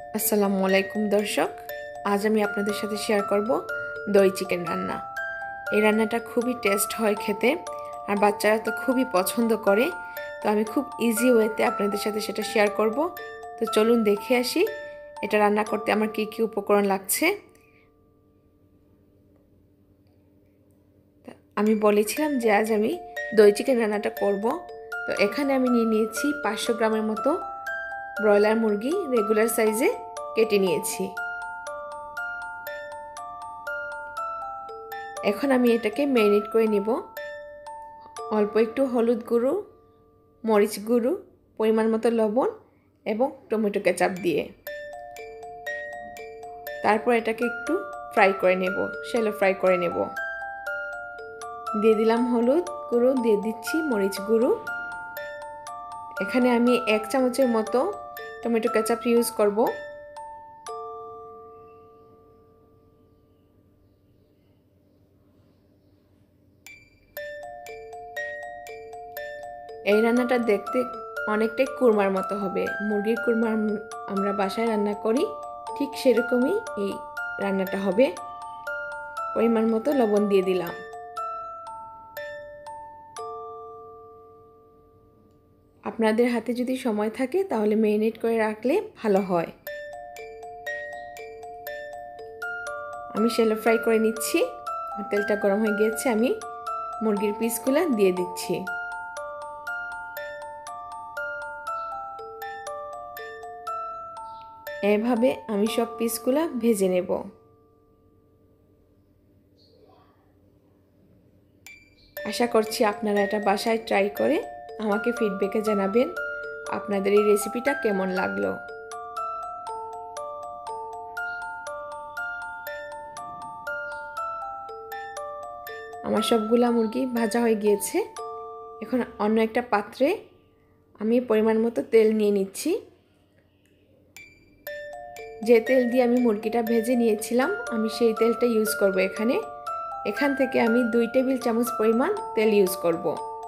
আসসালামু আলাইকুম দর্শক, আজ আমি আপনাদের সাথে শেয়ার করব দই চিকেন রান্না। এই রান্নাটা খুবই টেস্ট হয় খেতে, আর বাচ্চারা তো খুবই পছন্দ করে। তো আমি খুব ইজি ওয়েতে আপনাদের সাথে সেটা শেয়ার করব। তো চলুন দেখে আসি এটা রান্না করতে আমার কী কী উপকরণ লাগছে। আমি বলেছিলাম যে আজ আমি দই চিকেন রান্নাটা করব। তো এখানে আমি নিয়ে নিয়েছি 500 গ্রামের মতো ব্রয়লার মুরগি, রেগুলার সাইজে কেটে নিয়েছি। এখন আমি এটাকে ম্যারিনেট করে নেব। অল্প একটু হলুদ গুঁড়ো, মরিচ গুঁড়ো, পরিমাণ মতো লবণ এবং টমেটো কেচাপ দিয়ে। তারপর এটাকে একটু ফ্রাই করে নেব, শ্যালো ফ্রাই করে নেব। দিয়ে দিলাম হলুদ গুঁড়ো, দিয়ে দিচ্ছি মরিচ গুঁড়ো। এখানে আমি 1 চামচের মতো টমেটো কেচাপ ইউজ করব। এই রান্নাটা দেখতে অনেকটাই কুরমার মতো হবে। মুরগির কুরমা আমরা বাসায় রান্না করি, ঠিক সেরকমই এই রান্নাটা হবে। পরিমাণ মতো লবণ দিয়ে দিলাম। আপনাদের হাতে যদি সময় থাকে তাহলে ম্যারিনেট করে রাখলে ভালো হয়। আমি শ্যালো ফ্রাই করে নিচ্ছি। তেলটা গরম হয়ে গিয়েছে, আমি মুরগির পিসগুলো দিয়ে দিচ্ছি। এভাবে আমি সব পিসগুলো ভেজে নেব। আশা করছি আপনারা এটা বাসায় ট্রাই করে আমাকে ফিডব্যাকে জানাবেন আপনাদের এই রেসিপিটা কেমন লাগলো। আমার সবগুলা মুরগি ভাজা হয়ে গিয়েছে। এখন অন্য একটা পাত্রে আমি পরিমাণ মতো তেল নিয়ে নিচ্ছি। যে তেল দিয়ে আমি মুরগিটা ভেজে নিয়েছিলাম, আমি সেই তেলটা ইউজ করব এখানে। এখান থেকে আমি 2 টেবিল চামচ পরিমাণ তেল ইউজ করব।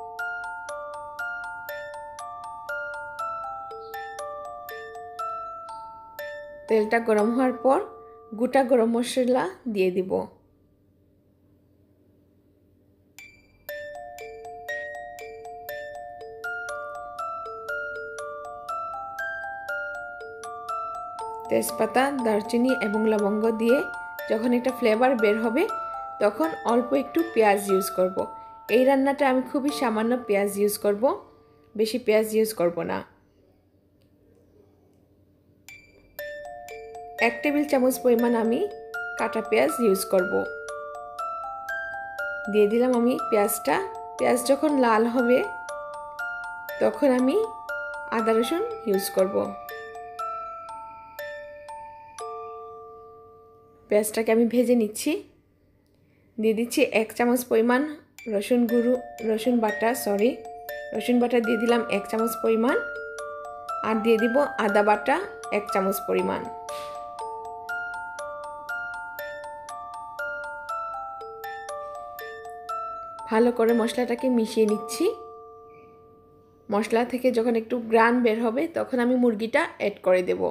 তেলটা গরম হওয়ার পর গোটা গরম মশলা দিয়ে দিব। তেজপাতা, দারচিনি এবং লবঙ্গ দিয়ে যখন একটা ফ্লেভার বের হবে তখন অল্প একটু পেঁয়াজ ইউজ করব। এই রান্নাটা আমি খুবই সামান্য পেঁয়াজ ইউজ করব, বেশি পেঁয়াজ ইউজ করব না। 1 টেবিল চামচ পরিমাণ আমি কাটা পেঁয়াজ ইউজ করব। দিয়ে দিলাম আমি পেঁয়াজটা। পেঁয়াজ যখন লাল হবে তখন আমি আদা রসুন ইউজ করব। পেঁয়াজটাকে আমি ভেজে নিচ্ছি। দিয়ে দিচ্ছি 1 চামচ পরিমাণ রসুন বাটা দিয়ে দিলাম 1 চামচ পরিমাণ। আর দিয়ে দিব আদা বাটা 1 চামচ পরিমাণ। ভালো করে মশলাটাকে মিশিয়ে নিচ্ছি। মশলা থেকে যখন একটু গ্রান বের হবে তখন আমি মুরগিটা অ্যাড করে দেব।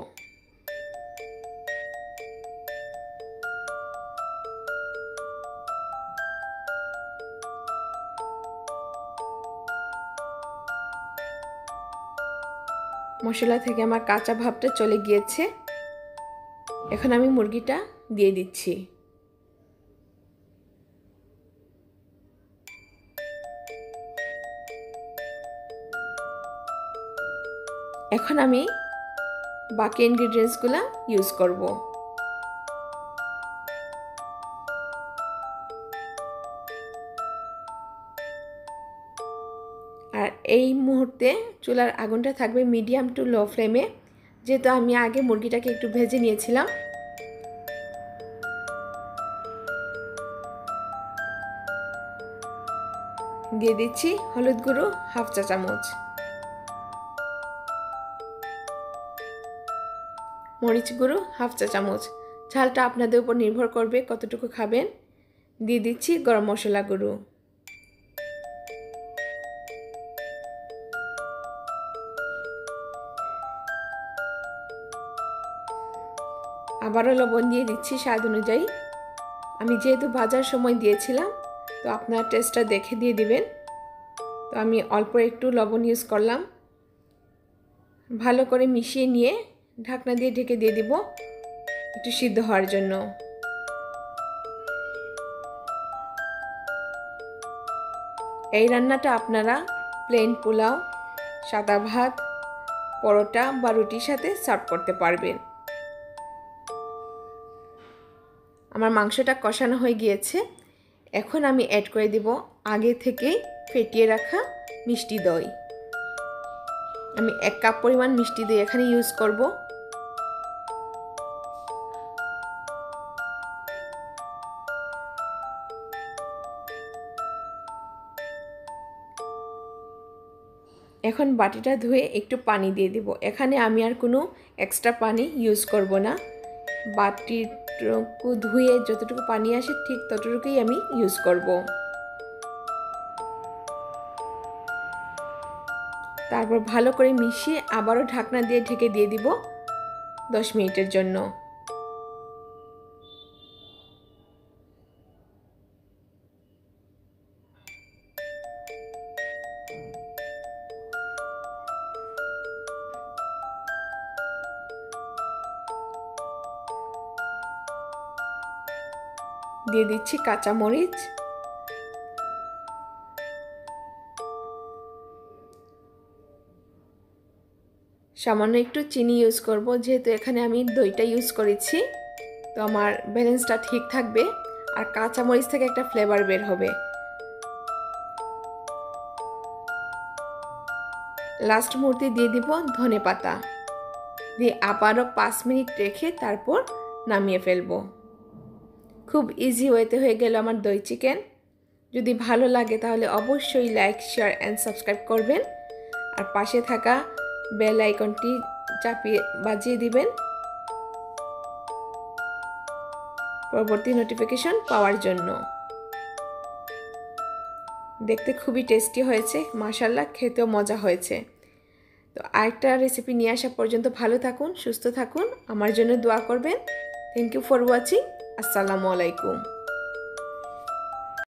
মশলা থেকে আমার কাঁচা ভাবটা চলে গিয়েছে। এখন আমি মুরগিটা দিয়ে দিচ্ছি। এখন আমি বাকি ইনগ্রিডিয়েন্টসগুলো ইউজ করব। আর এই মুহূর্তে চুলার আগুনটা থাকবে মিডিয়াম টু লো ফ্লেমে, যেহেতু আমি আগে মুরগিটাকে একটু ভেজে নিয়েছিলাম। দিয়ে দিচ্ছি হলুদ গুঁড়ো 1/2 চা চামচ, মরিচ গুঁড়ো 1/2 চা চামচ। ঝালটা আপনাদের উপর নির্ভর করবে কতটুকু খাবেন। দিয়ে দিচ্ছি গরম মশলা গুঁড়ো। আবারও লবণ দিয়ে দিচ্ছি স্বাদ অনুযায়ী। আমি যেহেতু ভাজার সময় দিয়েছিলাম, তো আপনার টেস্টটা দেখে দিয়ে দিবেন। তো আমি অল্প একটু লবণ ইউজ করলাম। ভালো করে মিশিয়ে নিয়ে ঢাকনা দিয়ে ঢেকে দিয়ে দিব একটু সিদ্ধ হওয়ার জন্য। এই রান্নাটা আপনারা প্লেন পোলাও, সাদা ভাত, পরোটা বা রুটির সাথে সার্ভ করতে পারবেন। আমার মাংসটা কষানো হয়ে গিয়েছে। এখন আমি অ্যাড করে দিব আগে থেকেই ফেটিয়ে রাখা মিষ্টি দই। আমি 1 কাপ পরিমাণ মিষ্টি দই এখানে ইউজ করব। এখন বাটিটা ধুয়ে একটু পানি দিয়ে দিব। এখানে আমি আর কোনো এক্সট্রা পানি ইউজ করব না। বাটিটুকু ধুয়ে যতটুকু পানি আসে ঠিক ততটুকুই আমি ইউজ করব। তারপর ভালো করে মিশিয়ে আবারও ঢাকনা দিয়ে ঢেকে দিয়ে দিব 10 মিনিটের জন্য। দিয়ে দিচ্ছি কাঁচা মরিচ, সামান্য একটু চিনি ইউজ করব, যেহেতু এখানে আমি দইটা ইউজ করেছি, তো আমার ব্যালেন্সটা ঠিক থাকবে আর কাঁচা মরিচ থেকে একটা ফ্লেভার বের হবে। লাস্ট মুহূর্তে দিয়ে দিব ধনেপাতা, দিয়ে আবারও 5 মিনিট রেখে তারপর নামিয়ে ফেলবো। খুব ইজি ওয়েতে হয়ে গেল আমার দই চিকেন। যদি ভালো লাগে তাহলে অবশ্যই লাইক, শেয়ার অ্যান্ড সাবস্ক্রাইব করবেন আর পাশে থাকা বেল আইকনটি চাপিয়ে বাজিয়ে দিবেন পরবর্তী নোটিফিকেশন পাওয়ার জন্য। দেখতে খুবই টেস্টি হয়েছে, মাশাআল্লাহ, খেতেও মজা হয়েছে। তো আরেকটা রেসিপি নিয়ে আসা পর্যন্ত ভালো থাকুন, সুস্থ থাকুন, আমার জন্য দোয়া করবেন। Thank you for watching. আসসালামু আলাইকুম।